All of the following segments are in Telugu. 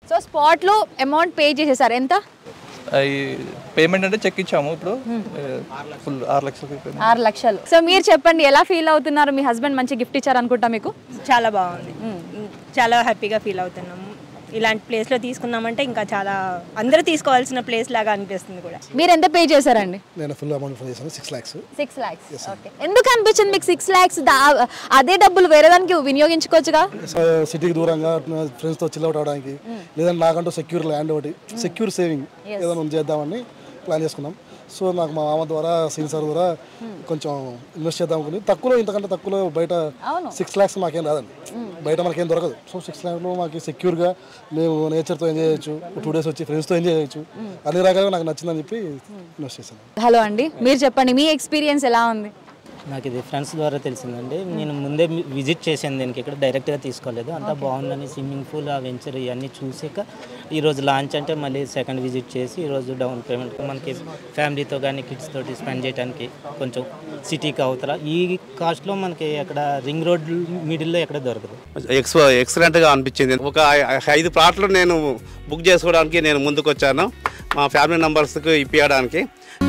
సో స్పాట్లో అమౌంట్ పే చేసేసారు, ఎంత? పేమెంట్ అంటే చెక్ ఇచ్చాము, ఇప్పుడు ఫుల్ 6 లక్షలు. 6 లక్షలు. సో మీరు చెప్పండి, ఎలా ఫీల్ అవుతున్నారు? మీ హస్బెండ్ మంచి గిఫ్ట్ ఇచ్చారు అనుకుంటా మీకు. చాలా బాగుంది, చాలా హ్యాపీగా ఫీల్ అవుతున్నాము. ఇలాంటి ప్లేస్లో తీసుకున్నామంటే ఇంకా చాలా అందరూ తీసుకోవాల్సిన ప్లేస్ లాగా అనిపిస్తుంది కూడా. మీరు ఎంత పే చేశారండి? నేను ఫుల్ అమౌంట్ పే చేశాను, 6 lakhs. 6 lakhs. ఓకే. ఎందుకు అనిపించింది మీకు 6 lakhs? అదే డబ్బులు వేరే దానికి వినియోగించుకోవచ్చుగా. సిటీకి దూరంగా ఫ్రెండ్స్తో చిల్ అవుట్ అవడానికి, లేదంటే నాకంటూ సెక్యూర్ ల్యాండ్ ఒకటి, సెక్యూర్ సేవింగ్ ఏదైనా చేద్దామని ప్లాన్ చేసుకున్నాం. సో నాకు మా మామ ద్వారా సీన్ సార్ ద్వారా కొంచెం ఇన్వెస్ట్ చేద్దాం అనుకుని, తక్కువలో ఇంతకంటే తక్కువలో బయట 6 lakhs మాకేం రాదండి, బయట మనకేం దొరకదు. సో 6 lakhsలో మాకు సెక్యూర్గా మేము నేచర్తో ఎంజాయ్ చేయొచ్చు, 2 days వచ్చి ఫ్రెండ్స్తో ఎంజాయ్ చేయొచ్చు, అన్ని రకాలుగా నాకు నచ్చిందని చెప్పి ఇన్వెస్ట్ చేశాను. హలో అండి, మీరు చెప్పండి మీ ఎక్స్పీరియన్స్ ఎలా ఉంది? నాకు ఇది ఫ్రెండ్స్ ద్వారా తెలిసిందండి. నేను ముందే విజిట్ చేశాను దీనికి, ఇక్కడ డైరెక్ట్గా తీసుకోలేదు. అంతా బాగుందని స్విమ్మింగ్ పూల్ ఆ వెంచర్ ఇవన్నీ చూసాక ఈరోజు లాంచ్ అంటే మళ్ళీ సెకండ్ విజిట్ చేసి ఈరోజు డౌన్ పేమెంట్ మనకి ఫ్యామిలీతో కానీ కిడ్స్ తోటి స్పెండ్ చేయడానికి కొంచెం సిటీకి అవతల ఈ కాస్ట్లో మనకి అక్కడ రింగ్ రోడ్ మిడిల్లో ఎక్కడ దొరకదు. ఎక్సలెంట్గా అనిపించింది. ఒక 5 ప్లాట్లు నేను బుక్ చేసుకోవడానికి నేను ముందుకు వచ్చాను, మా ఫ్యామిలీ మెంబర్స్కి ఇప్పించడానికి.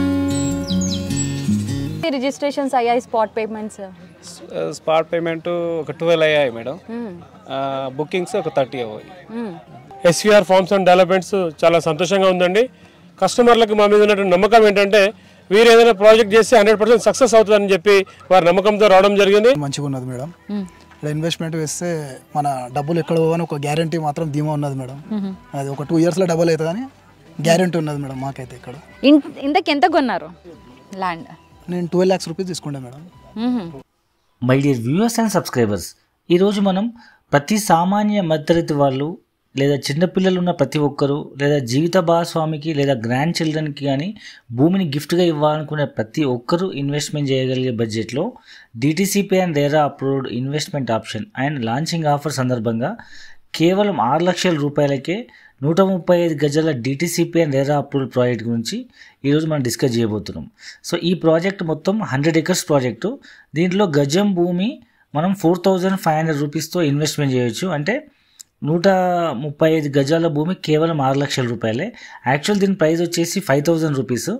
రిజిస్ట్రేషన్స్ అయ్యాయి, స్పాట్ పేమెంట్స్? స్పాట్ పేమెంట్ ఒక 12 అయ్యాయి మేడం, బుకింగ్స్ ఒక 30 అయ్యాయి. SVR ఫార్మ్స్ అండ్ డెవలప్మెంట్స్ చాలా సంతోషంగా ఉందండి. కస్టమర్లకు మా మీద ఉన్నటువంటి నమ్మకం ఏంటంటే వీరు ఏదైనా ప్రాజెక్ట్ చేస్తే 100% సక్సెస్ అవుతుందని చెప్పి వారి నమ్మకంతో రావడం జరిగింది. మంచిగా ఉన్నది మేడం, ఇలా ఇన్వెస్ట్మెంట్ వేస్తే మన డబ్బులు ఎక్కడ పోవని ఒక గ్యారంటీ మాత్రం ధీమా ఉన్నది మేడం. అది ఒక 2 yearsలో డబుల్ అవుతుందని గ్యారంటీ ఉన్నది మేడం మాకైతే. ఇక్కడ ఇంతకు ఎంత కొన్నారు ల్యాండ్? నేను 12 lakhs rupees తీసుకుంటా madam. My dear viewers and subscribers, ఈరోజు మనం ప్రతి సామాన్య మధ్యతరగతి వాళ్ళు లేదా చిన్నపిల్లలు ఉన్న ప్రతి ఒక్కరూ లేదా జీవిత భాగస్వామికి లేదా గ్రాండ్ చిల్డ్రన్కి కానీ భూమిని గిఫ్ట్గా ఇవ్వాలనుకునే ప్రతి ఒక్కరూ ఇన్వెస్ట్మెంట్ చేయగలిగే బడ్జెట్లో DTCP and RERA approved investment option and launching offer సందర్భంగా కేవలం 6 లక్షల రూపాయలకే 135 గజాల DTCP and RERA approved project గురించి ఈరోజు మనం డిస్కస్ చేయబోతున్నాం. సో ఈ ప్రాజెక్ట్ మొత్తం 100 acres ప్రాజెక్టు. దీంట్లో గజం భూమి మనం 4500 రూపీస్తో ఇన్వెస్ట్మెంట్ చేయొచ్చు. అంటే 135 గజాల భూమి కేవలం 6 లక్షల రూపాయలే. యాక్చువల్ దీని ప్రైస్ వచ్చేసి 5000 రూపీస్.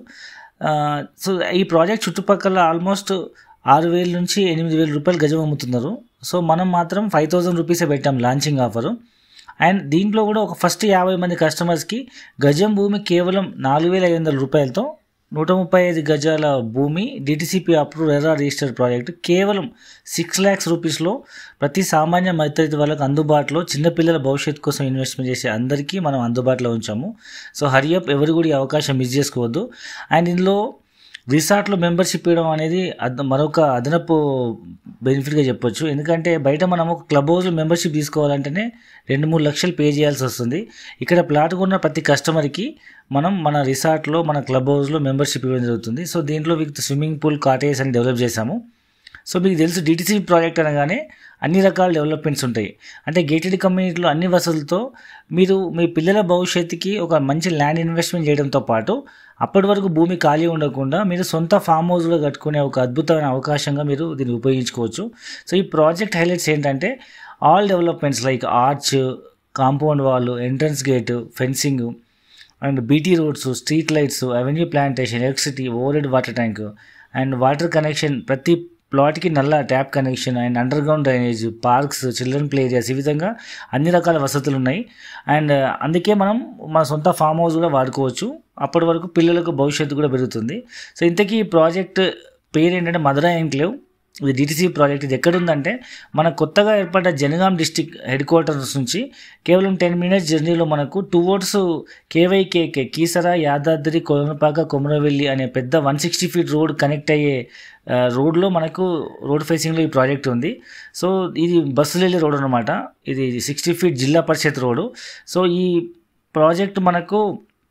సో ఈ ప్రాజెక్ట్ చుట్టుపక్కల ఆల్మోస్ట్ 6000 నుంచి 8000 రూపాయలు గజం అమ్ముతున్నారు. సో మనం మాత్రం 5000 రూపీసే పెట్టాం లాంచింగ్ ఆఫరు. అండ్ దీంట్లో కూడా ఒక ఫస్ట్ 50 మంది కస్టమర్స్కి గజం భూమి కేవలం 4500 రూపాయలతో 135 గజాల భూమి DTCP approve RERA registered project కేవలం 6 lakhs రూపీస్లో ప్రతి సామాన్య మధ్యతరగతి వాళ్ళకి అందుబాటులో, చిన్నపిల్లల భవిష్యత్తు కోసం ఇన్వెస్ట్మెంట్ చేసే అందరికీ మనం అందుబాటులో ఉంచాము. సో హరియప్, ఎవరు కూడా ఈ అవకాశం మిస్ చేసుకోవద్దు. అండ్ ఇందులో రిసార్ట్లో మెంబర్షిప్ ఇవ్వడం అనేది మరొక అదనపు బెనిఫిట్గా చెప్పొచ్చు. ఎందుకంటే బయట మనం ఒక క్లబ్ హౌస్లో మెంబర్షిప్ తీసుకోవాలంటేనే 2-3 లక్షలు పే చేయాల్సి వస్తుంది. ఇక్కడ ప్లాట్ కొన్న ప్రతి కస్టమర్కి మనం మన రిసార్ట్లో, మన క్లబ్ హౌస్లో మెంబర్షిప్ ఇవ్వడం జరుగుతుంది. సో దీంట్లో విత్ స్విమ్మింగ్ పూల్, కాటేజ్ అని డెవలప్ చేశాము. సో మీకు తెలుసు DTCP ప్రాజెక్ట్ అనగానే అన్ని రకాల డెవలప్మెంట్స్ ఉంటాయి. అంటే గేటెడ్ కమ్యూనిటీలో అన్ని వసతులతో మీరు మీ పిల్లల భవిష్యత్తుకి ఒక మంచి ల్యాండ్ ఇన్వెస్ట్మెంట్ చేయడంతో పాటు అప్పటి వరకు భూమి ఖాళీ ఉండకుండా మీరు సొంత ఫామ్ హౌస్లో కట్టుకునే ఒక అద్భుతమైన అవకాశంగా మీరు దీన్ని ఉపయోగించుకోవచ్చు. సో ఈ ప్రాజెక్ట్ హైలైట్స్ ఏంటంటే all developments like arch, compound wall, entrance gate, fencing and BT roads, street lights, avenue plantation, electricity, overhead water tank and water connection, ప్రతి ప్లాట్కి నల్ల tap connection and underground drainage, parks, children play areas, ఈ విధంగా అన్ని రకాల వసతులు ఉన్నాయి. అండ్ అందుకే మనం మన సొంత ఫామ్ హౌస్ కూడా వాడుకోవచ్చు. అప్పటి వరకు పిల్లలకు భవిష్యత్తు కూడా పెరుగుతుంది. సో ఇంతకీ ఈ ప్రాజెక్ట్ పేరు ఏంటంటే మధురా ఎన్క్లేవ్. ఇది DTCP ప్రాజెక్ట్. ఇది ఎక్కడుందంటే మన కొత్తగా ఏర్పడ్డ జనగాం డిస్టిక్ హెడ్ క్వార్టర్స్ నుంచి కేవలం 10 minutes జర్నీలో మనకు టువర్డ్స్ KYKK కీసరా, యాదాద్రి, కొలనుపాక, కొమరవెల్లి అనే పెద్ద 160 feet రోడ్ కనెక్ట్ అయ్యే రోడ్లో మనకు రోడ్ ఫేసింగ్లో ఈ ప్రాజెక్ట్ ఉంది. సో ఇది బస్సులు వెళ్ళే రోడ్ అనమాట. ఇది 60 feet జిల్లా పరిషత్ రోడ్డు. సో ఈ ప్రాజెక్ట్ మనకు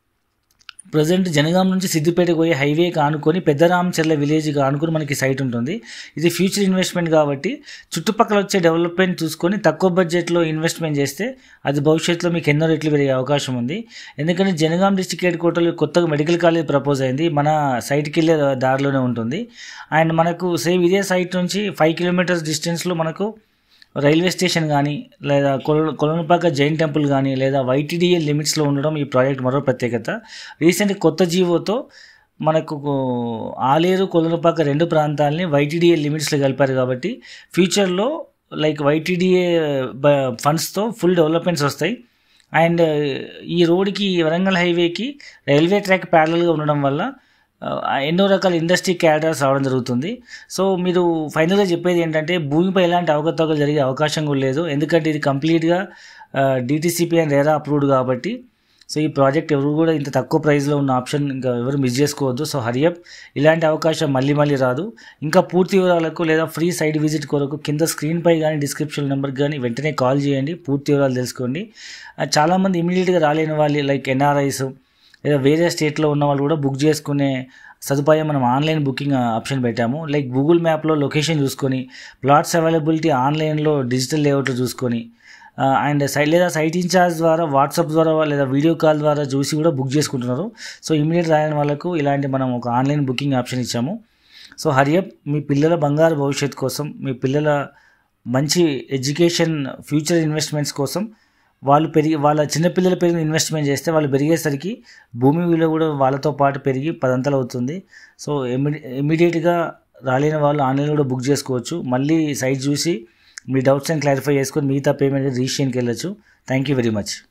ప్రజెంట్ జనగాం నుంచి సిద్దిపేటకు పోయే హైవేకి ఆనుకొని పెద్దరామచర్ల విలేజ్కి ఆనుకొని మనకి సైట్ ఉంటుంది. ఇది ఫ్యూచర్ ఇన్వెస్ట్మెంట్ కాబట్టి చుట్టుపక్కల వచ్చే డెవలప్మెంట్ చూసుకొని తక్కువ బడ్జెట్లో ఇన్వెస్ట్మెంట్ చేస్తే అది భవిష్యత్తులో మీకు ఎన్నో రెట్లు పెరిగే అవకాశం ఉంది. ఎందుకంటే జనగాం డిస్ట్రిక్ట్ హెడ్ క్వార్టర్లో కొత్తగా మెడికల్ కాలేజ్ ప్రపోజ్ అయింది. మన సైట్కి వెళ్ళే దారిలోనే ఉంటుంది. అండ్ మనకు సేమ్ ఇదే సైట్ నుంచి 5 kilometers డిస్టెన్స్లో మనకు రైల్వే స్టేషన్ కానీ లేదా కొలనుపాక జైన్ టెంపుల్ కానీ లేదా వైటీడీఏ లిమిట్స్లో ఉండడం ఈ ప్రాజెక్ట్ మరో ప్రత్యేకత. రీసెంట్ కొత్త జీవోతో మనకు ఆలేరు కొలనుపాక 2 ప్రాంతాలని వైటీడీఏ లిమిట్స్లో కలిపారు కాబట్టి ఫ్యూచర్లో లైక్ వైటీడీఏ ఫండ్స్తో ఫుల్ డెవలప్మెంట్స్ వస్తాయి. అండ్ ఈ రోడ్కి వరంగల్ హైవేకి రైల్వే ట్రాక్ ప్యారలల్గా ఉండడం వల్ల ఎన్నో రకాల ఇండస్ట్రీ క్యాడర్స్ రావడం జరుగుతుంది. సో మీరు ఫైనల్గా చెప్పేది ఏంటంటే భూమిపై ఎలాంటి అవకతవకలు జరిగే అవకాశం కూడా లేదు, ఎందుకంటే ఇది కంప్లీట్గా DTCP అండ్ రెరా అప్రూవ్డ్ కాబట్టి. సో ఈ ప్రాజెక్ట్ ఎవరు కూడా ఇంత తక్కువ ప్రైస్లో ఉన్న ఆప్షన్ ఇంకా ఎవరు మిస్ చేసుకోవద్దు. సో హరియప్, ఇలాంటి అవకాశం మళ్ళీ రాదు. ఇంకా పూర్తి వివరాలకు లేదా ఫ్రీ సైట్ విజిట్ కొరకు కింద స్క్రీన్పై కానీ డిస్క్రిప్షన్ నెంబర్కి కానీ వెంటనే కాల్ చేయండి, పూర్తి వివరాలు తెలుసుకోండి. చాలామంది ఇమీడియట్గా రాలేని వాళ్ళు లైక్ NRIs లేదా వేరే స్టేట్లో ఉన్న వాళ్ళు కూడా బుక్ చేసుకునే సదుపాయం మనం ఆన్లైన్ బుకింగ్ ఆప్షన్ పెట్టాము. లైక్ గూగుల్ మ్యాప్లో లొకేషన్ చూసుకొని, ప్లాట్స్ అవైలబిలిటీ ఆన్లైన్లో డిజిటల్ లేఅవుట్లో చూసుకొని, అండ్ లేదా సైట్ ఇన్ఛార్జ్ ద్వారా వాట్సాప్ ద్వారా లేదా వీడియో కాల్ ద్వారా చూసి కూడా బుక్ చేసుకుంటున్నారు. సో ఇమీడియట్ రాయని వాళ్ళకు ఇలాంటి మనం ఒక ఆన్లైన్ బుకింగ్ ఆప్షన్ ఇచ్చాము. సో హరియప్, మీ పిల్లల బంగారు భవిష్యత్తు కోసం, మీ పిల్లల మంచి ఎడ్యుకేషన్ ఫ్యూచర్ ఇన్వెస్ట్మెంట్స్ కోసం వాళ్ళ చిన్నపిల్లల పెరిగిన ఇన్వెస్ట్మెంట్ చేస్తే వాళ్ళు పెరిగేసరికి భూమి విలువ కూడా వాళ్ళతో పాటు పెరిగి 10 అంతలు అవుతుంది. సో ఇమీడియట్గా రాలేని వాళ్ళు ఆన్లైన్లో కూడా బుక్ చేసుకోవచ్చు. మళ్ళీ సైట్ చూసి మీ డౌట్స్ అని క్లారిఫై చేసుకొని మిగతా పేమెంట్ రిజిస్ట్రేషన్కి వెళ్ళచ్చు. Thank you very much.